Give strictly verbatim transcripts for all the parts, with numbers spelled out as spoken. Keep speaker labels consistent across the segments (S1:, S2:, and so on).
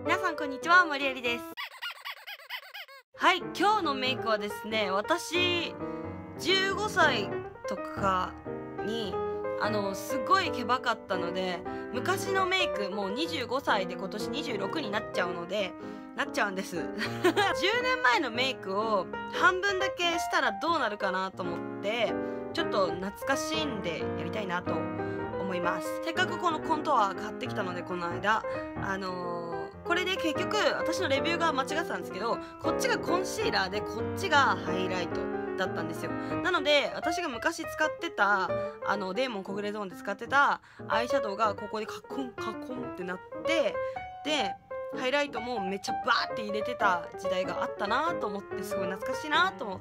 S1: 皆さんこんにちは、森えりです。はい、今日のメイクはですね、私じゅうごさいとかにあのすごいケバかったので、昔のメイクもうにじゅうごさいで今年にじゅうろくになっちゃうのでなっちゃうんですじゅうねんまえのメイクを半分だけしたらどうなるかなと思って、ちょっと懐かしいんでやりたいなと思います。せっかくこのコントは買ってきたので、この間あのーこれで結局私のレビューが間違ってたんですけど、こっちがコンシーラーでこっちがハイライトだったんですよ。なので私が昔使ってたあのデーモン小暮ゾーンで使ってたアイシャドウがここでカコンカコンってなって、でハイライトもめっちゃバーって入れてた時代があったなと思って、すごい懐かしいなと思って、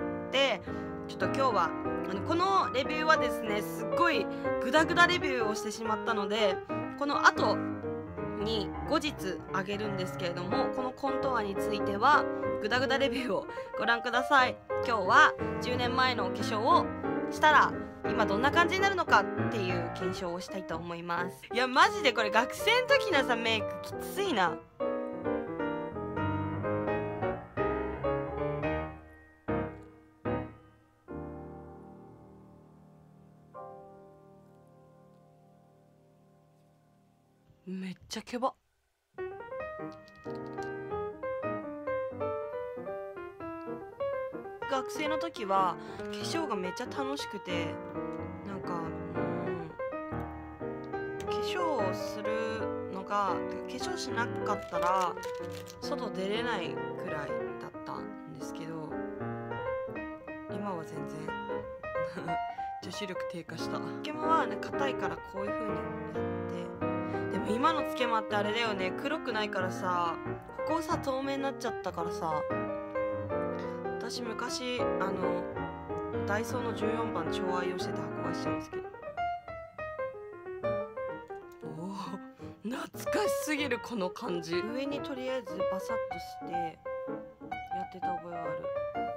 S1: ちょっと今日はあのこのレビューはですね、すっごいグダグダレビューをしてしまったので、この後に後日あげるんですけれども、このコントゥアについてはグダグダレビューをご覧ください。今日はじゅうねんまえのお化粧をしたら今どんな感じになるのかっていう検証をしたいと思います。いやマジでこれ学生の時のさメイクきついな。めっちゃケバ。学生の時は化粧がめっちゃ楽しくて、なんかうん化粧をするのが、化粧しなかったら外出れないくらいだったんですけど、今は全然女子力低下した。つけまはね硬いからこういう風にやって、でも今のつけまってあれだよね、黒くないからさ、ここさ透明になっちゃったからさ、私昔あのダイソーのじゅうよんばん超愛用してて箱買いしちゃうんですけど、おお懐かしすぎるこの感じ。上にとりあえずバサッとしてやってた覚えはある。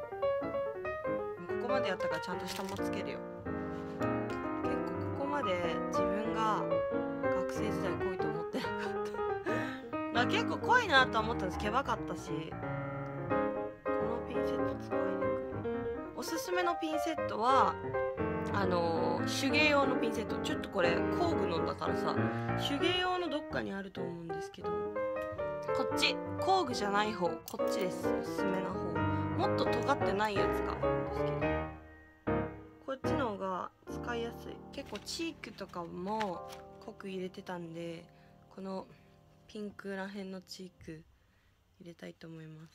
S1: ここまでやったからちゃんと下もつけるよ。結構ここまで自分が学生時代濃いと思ってなかったまあ結構濃いなとは思ったんです。ケバかったし、このピンセット使いにくい。おすすめのピンセットはあのー、手芸用のピンセット。ちょっとこれ工具のだからさ、手芸用のどっかにあると思うんですけど、こっち工具じゃない方、こっちです。おすすめな方、もっと尖ってないやつがあるんですけど、こっちの方が使いやすい。結構チークとかも濃く入れてたんで、このピンクらへんのチーク入れたいと思います。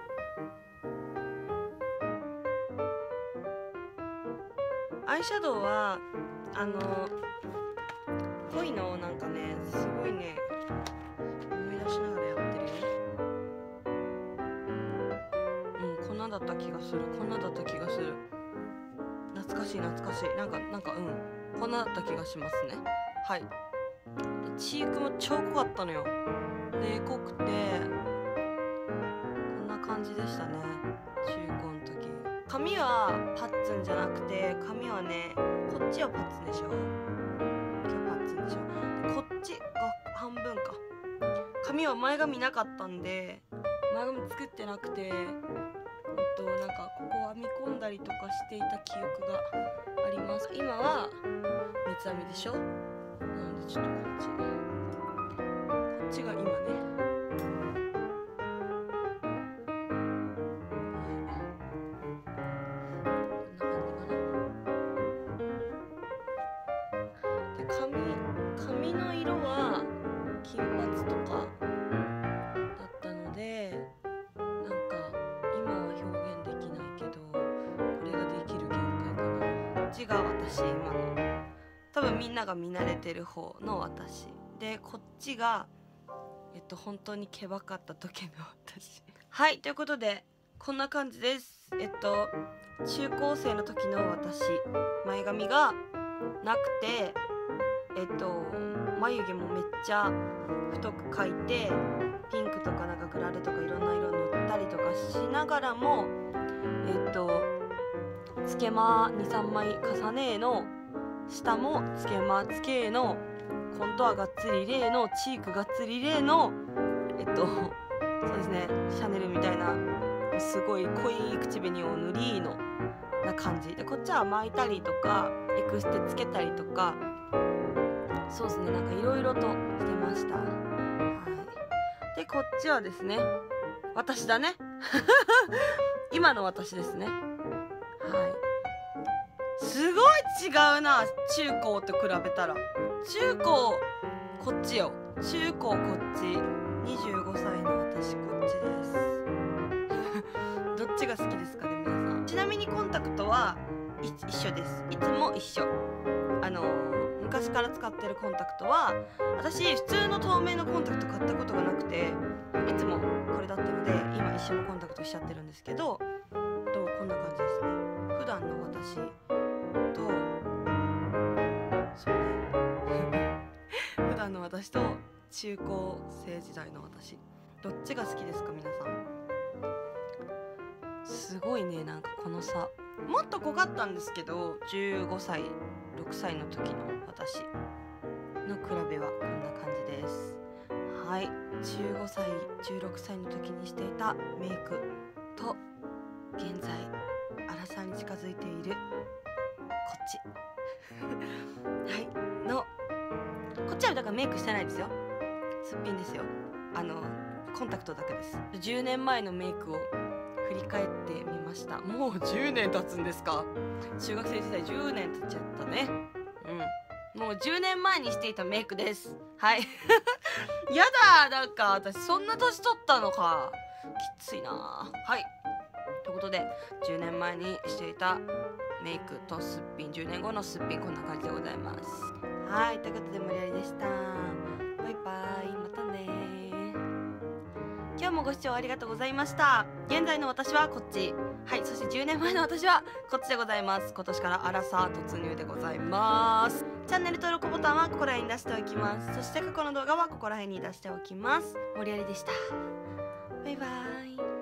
S1: アイシャドウはあの濃いのをなんかね、すごいね思い出しながらやってるよ。うん、こんなだった気がする。こんなだった気がする。懐かしい懐かしい。なんかなんかうんこんなだった気がしますね。はい。でチークも超濃かったのよ。で濃くてこんな感じでしたね、中高の時。髪はパッツンじゃなくて、髪はねこっちはパッツンでしょ、今日パッツンでしょ。でこっちが半分か。髪は前髪なかったんで、前髪作ってなくて、えっとなんかここ編み込んだりとかしていた記憶があります。今は三つ編みでしょ。なのでちょっとこっちこっちが今ね、髪の色は金髪とかだったので、なんか今は表現できないけどこれができる限界かな。こっちが私今の多分みんなが見慣れてる方の私で、こっちがえっと本当にケバかった時の私はい、ということでこんな感じです。えっと中高生の時の私、前髪がなくて、えっと眉毛もめっちゃ太く描いて、ピンクとかなんかグラデとかいろんな色塗ったりとかしながらも、えっとつけまにさんまい重ねの下もつけまつけのコントゥアがっつりれのチークがっつりれの、ええっとそうですね、シャネルみたいなすごい濃い口紅を塗りのな感じで、こっちは巻いたりとかエクステつけたりとか、そうですね、なんかいろいろとしてました。はい、でこっちはですね、私だね今の私ですね。はい、すごい違うな、中高と比べたら。中高こっちよ、中高こっち、にじゅうごさいの私こっちですどっちが好きですかね皆さん。ちなみにコンタクトは一緒です。いつも一緒。あのー、昔から使ってるコンタクトは、私普通の透明のコンタクト買ったことがなくて、いつもこれだったので今一緒のコンタクトしちゃってるんですけど、とこんな感じですね。普段の私と、そうね普段の私と中高生時代の私、どっちが好きですか皆さん。すごいね、なんかこの差。もっと濃かったんですけど、じゅうごさいろくさいの時の私の比べはこんな感じです。はい、じゅうごさいじゅうろくさいの時にしていたメイクと現在アラサーに近づいているこっちはいの、こっちはだからメイクしてないですよ。すっぴんですよ。あのコンタクトだけです。じゅうねんまえのメイクを振り返ってみました。もうじゅうねん経つんですか。中学生時代じゅうねん経っちゃったね。うん、もうじゅうねんまえにしていたメイクです。はいやだ、なんか私そんな年取ったのか、きついな。はいということで、じゅうねんまえにしていたメイクとすっぴん、じゅうねんごのすっぴん、こんな感じでございます。はいということで、無理やりでした。バイバイ、またね。今日もご視聴ありがとうございました。現在の私はこっち。はい、そしてじゅうねんまえの私はこっちでございます。今年からアラサー突入でございます。チャンネル登録ボタンはここら辺に出しておきます。そして過去の動画はここら辺に出しておきます。森有でした。バイバイ。